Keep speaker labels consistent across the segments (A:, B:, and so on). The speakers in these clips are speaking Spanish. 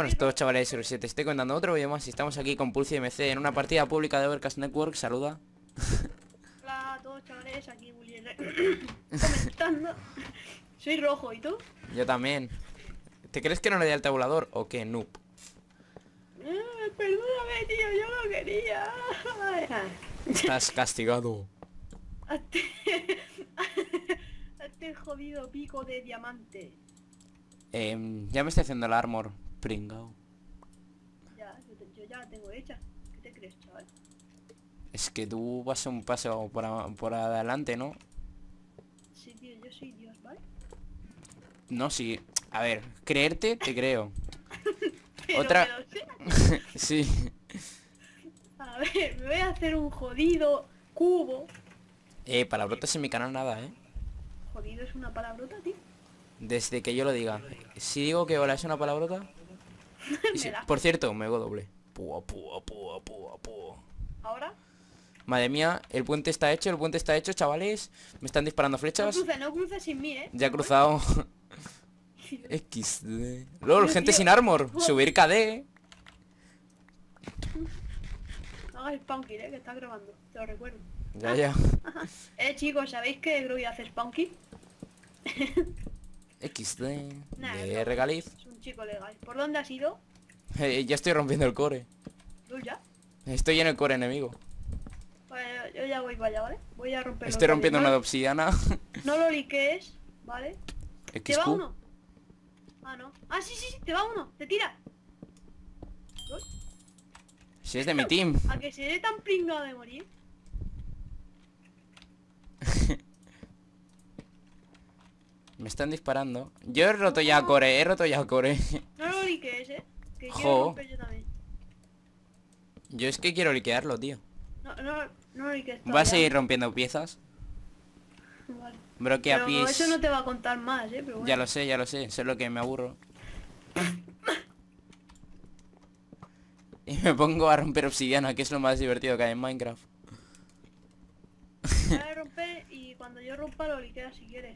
A: Buenas a todos, chavales, soy te estoy contando otro vídeo más y estamos aquí con Pulsi MC en una partida pública de Overcast Network. Saluda.
B: Hola a todos, chavales, aquí Willy comentando. Soy rojo, ¿y tú?
A: Yo también. ¿Te crees que no le di al tabulador o qué, noob?
B: Perdóname, tío, yo no quería.
A: Estás castigado.
B: Hazte hazte jodido pico de diamante.
A: Ya me estoy haciendo el armor, pringao.
B: Ya, yo ya la tengo hecha. ¿Qué te crees, chaval?
A: Es que tú vas un paso por adelante, ¿no?
B: Sí, tío, yo soy Dios, ¿vale?
A: No, sí. A ver, creerte, te creo.
B: Pero
A: Otra...
B: que lo sé.
A: Sí.
B: A ver, me voy a hacer un jodido cubo.
A: Palabrotas en mi canal nada, ¿eh?
B: Jodido es una palabrota, tío.
A: Desde que yo lo diga. Si digo que hola es una palabrota... Y si...
B: Me da.
A: Por cierto, me hago doble. Púa, púa, púa, púa, púa.
B: Ahora,
A: Madre mía, el puente está hecho, chavales. Me están disparando flechas.
B: no cruces sin mí,
A: Ya he
B: ¿no?
A: cruzado. XD. LOL,
B: Pero,
A: gente
B: tío,
A: sin armor. Subir KD.
B: No hagas spawn kill, que estás grabando, te lo recuerdo.
A: Ya, ya.
B: Chicos, ¿sabéis que Groy hace spawn kill?
A: XD.
B: Nah,
A: De
B: no.
A: regaliz.
B: Es un chico legal. ¿Por dónde has ido?
A: Ya estoy rompiendo el core.
B: ¿Tú ya?
A: Estoy en el core enemigo.
B: Bueno, yo ya voy para allá, ¿vale? Voy a romper
A: Estoy
B: los
A: rompiendo una de
B: valles.
A: obsidiana.
B: No lo liquees, ¿vale? ¿Te va
A: XQ.
B: uno? Ah, no. Ah, sí, sí, sí, te va uno. Te tira. Uy,
A: Si es de mi team.
B: a que se dé tan pringado de morir.
A: Me están disparando. Yo he roto ya core,
B: No lo liquees, que
A: Jo.
B: quiero romper yo también.
A: Yo es que quiero liquearlo, tío.
B: No lo liquees
A: ¿Vas a
B: todavía.
A: seguir rompiendo piezas?
B: Vale.
A: Bro, que a
B: Pero
A: pies...
B: eso no te va a contar más, pero bueno.
A: Ya lo sé, eso es lo que me aburro. Y me pongo a romper obsidiana, que es lo más divertido que hay en Minecraft.
B: Voy a romper y cuando yo rompa lo liqueas si quieres.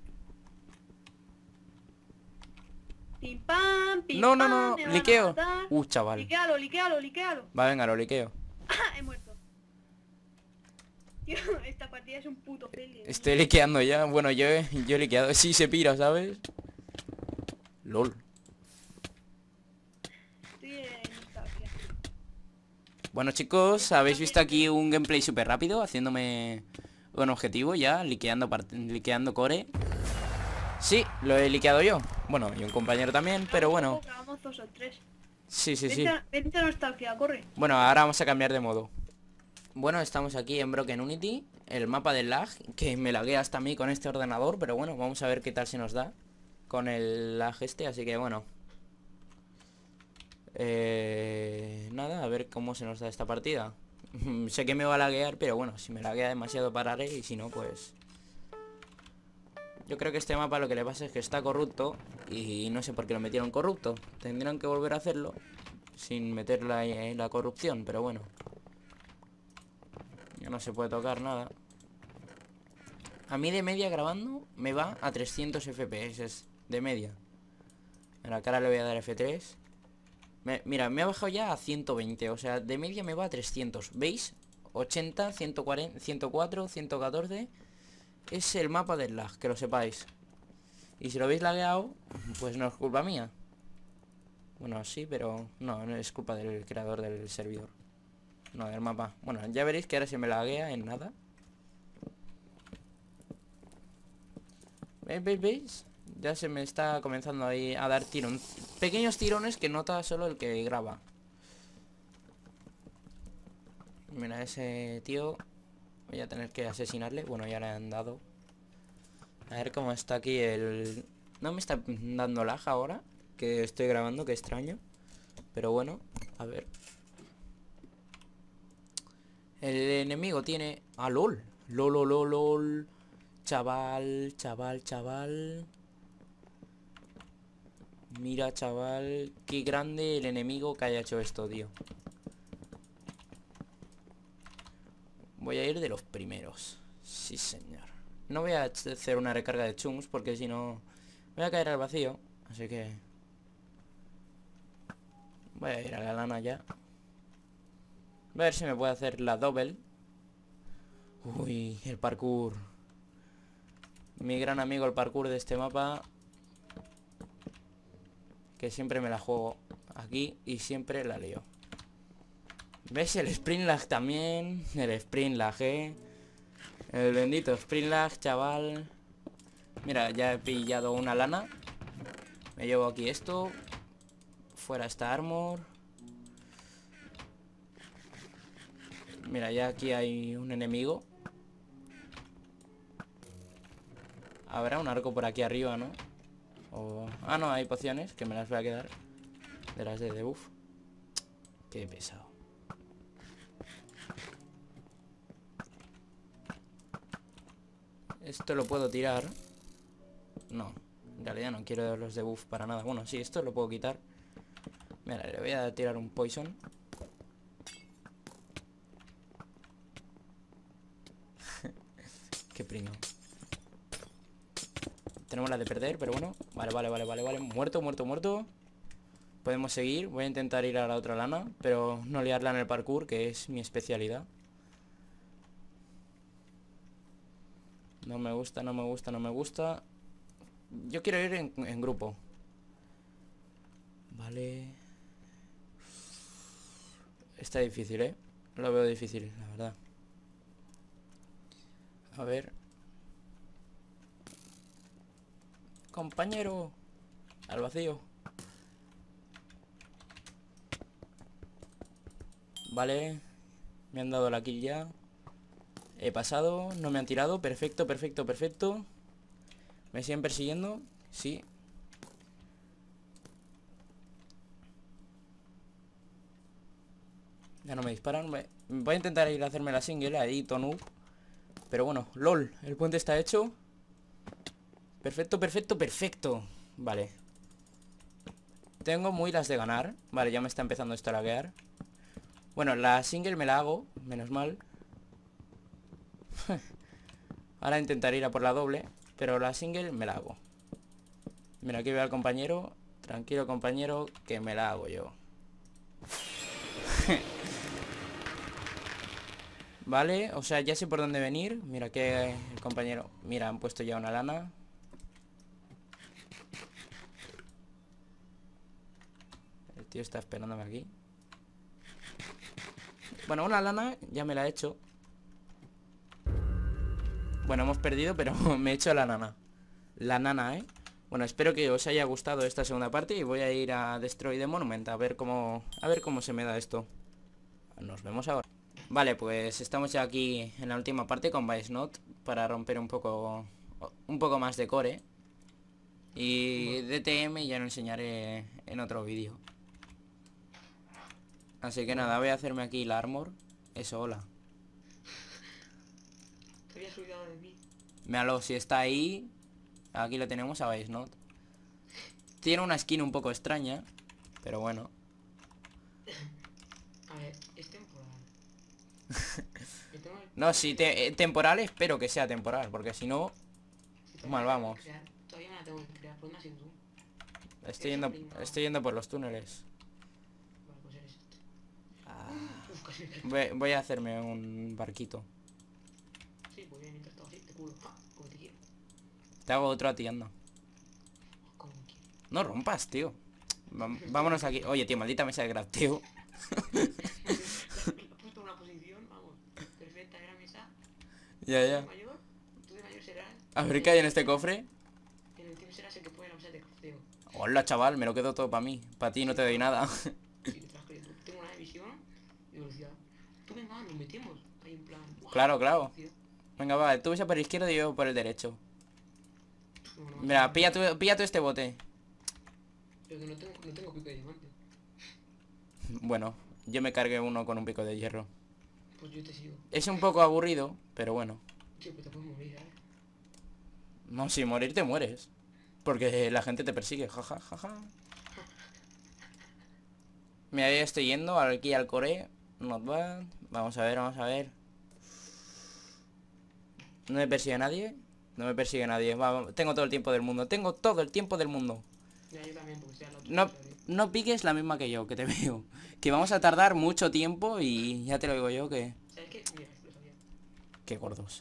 B: Pim pam, pim
A: No, no,
B: pam,
A: no,
B: me van a
A: liqueo.
B: matar.
A: Chaval.
B: Liquealo.
A: Va, venga, lo liqueo.
B: He muerto. Tío, esta partida es un puto fail.
A: Estoy liqueando ya. Bueno, yo he liqueado. Sí, se pira, ¿sabes? LOL.
B: Estoy en nostalgia.
A: Bueno, chicos, habéis visto aquí un gameplay súper rápido, haciéndome un objetivo ya, liqueando core. Sí, lo he liqueado yo. Bueno, y un compañero también, pero bueno.
B: Grabamos 2 o 3.
A: Sí.
B: Vente a nostalgia, corre.
A: Bueno, ahora vamos a cambiar de modo. Bueno, estamos aquí en Broken Unity, el mapa del lag, que me laguea hasta a mí con este ordenador, pero bueno, vamos a ver qué tal se nos da con el lag este, así que bueno. Nada, a ver cómo se nos da esta partida. Sé que me va a laguear, pero bueno, si me laguea demasiado pararé y si no, pues... Yo creo que este mapa lo que le pasa es que está corrupto y no sé por qué lo metieron corrupto. Tendrían que volver a hacerlo sin meter la corrupción, pero bueno. Ya no se puede tocar nada. A mí de media grabando me va a 300 FPS de media. En la cara le voy a dar F3. Mira, me ha bajado ya a 120. O sea, de media me va a 300. ¿Veis? 80, 140, 104, 114. Es el mapa del lag, que lo sepáis. Y si lo habéis lagueado, pues no es culpa mía. Bueno, sí, pero no es culpa del creador del servidor. No, del mapa. Bueno, ya veréis que ahora se me laguea en nada. ¿Veis? Ya se me está comenzando ahí a dar tirones. Pequeños tirones que nota solo el que graba. Mira, ese tío voy a tener que asesinarle. Bueno, ya le han dado. A ver cómo está aquí el... No me está dando lag ahora que estoy grabando, que extraño. Pero bueno, a ver. El enemigo tiene... ¡Ah, LOL! LOL. Chaval. Mira, chaval, qué grande el enemigo que haya hecho esto, tío. Voy a ir de los primeros. Sí, señor. No voy a hacer una recarga de chunks porque si no voy a caer al vacío. Así que... Voy a ir a la lana ya. Voy a ver si me puedo hacer la double. Uy, el parkour. Mi gran amigo el parkour de este mapa. Que siempre me la juego aquí y siempre la leo. ¿Ves? El sprint lag también. El sprint lag, el bendito sprint lag, chaval. Mira, ya he pillado una lana. Me llevo aquí esto. Fuera esta armor. Mira, ya aquí hay un enemigo. Habrá un arco por aquí arriba, ¿no? Ah, no, hay pociones que me las voy a quedar. De las de debuff. Qué pesado. Esto lo puedo tirar. No, en realidad no quiero los debuff para nada. Bueno, sí, esto lo puedo quitar. Mira, le voy a tirar un poison. Qué pringao. Tenemos la de perder, pero bueno. Vale. Muerto. Podemos seguir. Voy a intentar ir a la otra lana, pero no liarla en el parkour, que es mi especialidad. No me gusta. Yo quiero ir en grupo. Vale. Está difícil, ¿eh? Lo veo difícil, la verdad. A ver. Compañero. Al vacío. Vale. Me han dado la kill ya. He pasado. No me han tirado. Perfecto. ¿Me siguen persiguiendo? Sí. Ya no me disparan. Voy a intentar ir a hacerme la single. Ahí, Tonu. Pero bueno, LOL. El puente está hecho. Perfecto. Vale. Tengo muy las de ganar. Vale, ya me está empezando esto a laguear. Bueno, la single me la hago. Menos mal. Ahora intentaré ir a por la doble. Pero la single me la hago. Mira, aquí veo al compañero. Tranquilo, compañero, que me la hago yo. Vale, o sea, ya sé por dónde venir. Mira que el compañero... Mira, han puesto ya una lana. El tío está esperándome aquí. Bueno, una lana ya me la he hecho. Bueno, hemos perdido, pero me he hecho la nana. La nana, ¿eh? Bueno, espero que os haya gustado esta segunda parte. Y voy a ir a Destroy the Monument a ver cómo se me da esto. Nos vemos ahora. Vale, pues estamos ya aquí en la última parte con Vice-Not para romper un poco más de core. Y DTM ya lo enseñaré en otro vídeo. Así que nada, voy a hacerme aquí la armor. Eso, hola.
C: Te habías olvidado de mí.
A: Míralo, si está ahí. Aquí lo tenemos a Vice-Not. Tiene una skin un poco extraña, pero bueno.
C: A ver, es temporal.
A: No, si temporal, espero que sea temporal, porque si no, mal vamos.
C: Todavía no la tengo que crear, ¿por dónde has ido tú?
A: Estoy yendo por los túneles.
C: Vale, pues eres este. Uf, casi me
A: Voy a hacerme un barquito.
C: Sí, pues bien, mientras todo así, te culo. Como te quiero.
A: Te hago otro a ti, anda.
C: Como me quiero.
A: No rompas, tío. Vámonos aquí. Oye, tío, maldita mesa de crafteo.
C: He puesto una posición, vamos, perfecta, era mesa.
A: Ya.
C: Mayor, tú de mayor serás.
A: A ver qué hay en este cofre.
C: En el team serás el que pone la mesa de crafteo.
A: Hola, chaval, me lo quedo todo para mí. Para ti no te doy nada.
C: Sí, te estás creyendo. Tengo una visión y velocidad. Tú venga, nos metemos. Ahí en plan.
A: Claro. Venga, va, tú ves por el izquierdo y yo por el derecho. Mira, pilla tú este bote.
C: Pero que no tengo pico de diamante.
A: Bueno, yo me cargué uno con un pico de hierro.
C: Pues yo te sigo.
A: Es un poco aburrido, pero bueno.
C: Tío, pues te puedes morir, ¿eh?
A: No, si morir te mueres. Porque la gente te persigue, jaja. Mira, ya estoy yendo aquí al core. Not bad. Vamos a ver. ¿No me persigue nadie? No me persigue nadie. Tengo todo el tiempo del mundo.
C: Ya, yo también, porque sea la otra.
A: No, no piques la misma que yo, que te veo. Que vamos a tardar mucho tiempo y ya te lo digo yo que...
C: ¿Sabes qué? Mira, lo sabía.
A: Qué gordos.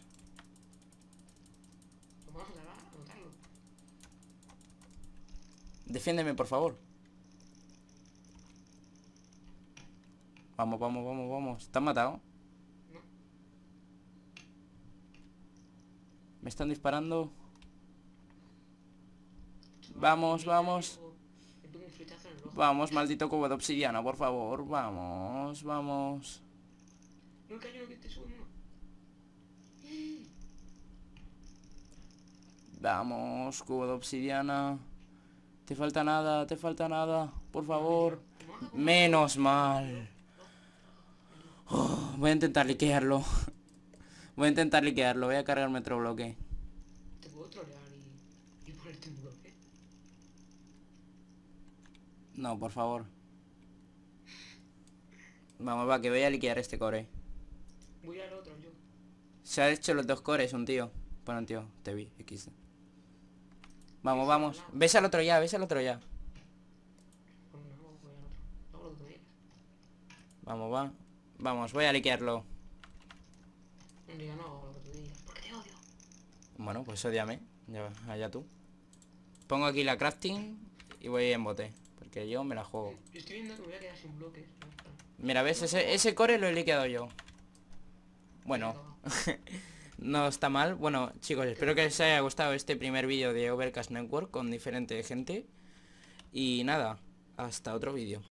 C: Lo vamos a anotarlo.
A: Defiéndeme, por favor. Vamos, vamos, vamos, vamos. ¿Te han matado?
C: No.
A: Me están disparando. Vamos, vamos.
C: Me pego un flechazo en el ojo.
A: Vamos, maldito cubo de obsidiana, por favor. Vamos, vamos.
C: No, que hay uno que te sube uno.
A: Vamos, cubo de obsidiana. Te falta nada, te falta nada. Por favor. Menos mal. Oh, voy a intentar liquearlo. Voy a intentar liquearlo. Voy a cargarme otro bloque.
C: Te puedo trolear y ponerte un bloque.
A: No, por favor. Vamos, va, que voy a liquear este core.
C: Voy al otro, yo.
A: Se ha hecho los dos cores, un tío. Bueno, un tío, te vi, X. Vamos, vamos. Ves al otro ya, ves al otro ya.
C: Bueno, no, voy al otro. Luego lo que tú digas.
A: Vamos, va. Vamos, voy a liquearlo.
C: No diga no, lo que tú digas. Porque te odio.
A: Bueno, pues odiame. Ya, allá tú. Pongo aquí la crafting y voy en bote. Porque yo me la juego.
C: Yo estoy viendo que me voy a quedar sin bloques.
A: Mira, ¿ves? Ese core lo he liqueado yo. Bueno, no está mal. Bueno, chicos, espero que les haya gustado este primer vídeo de Overcast Network con diferente gente. Y nada, hasta otro vídeo.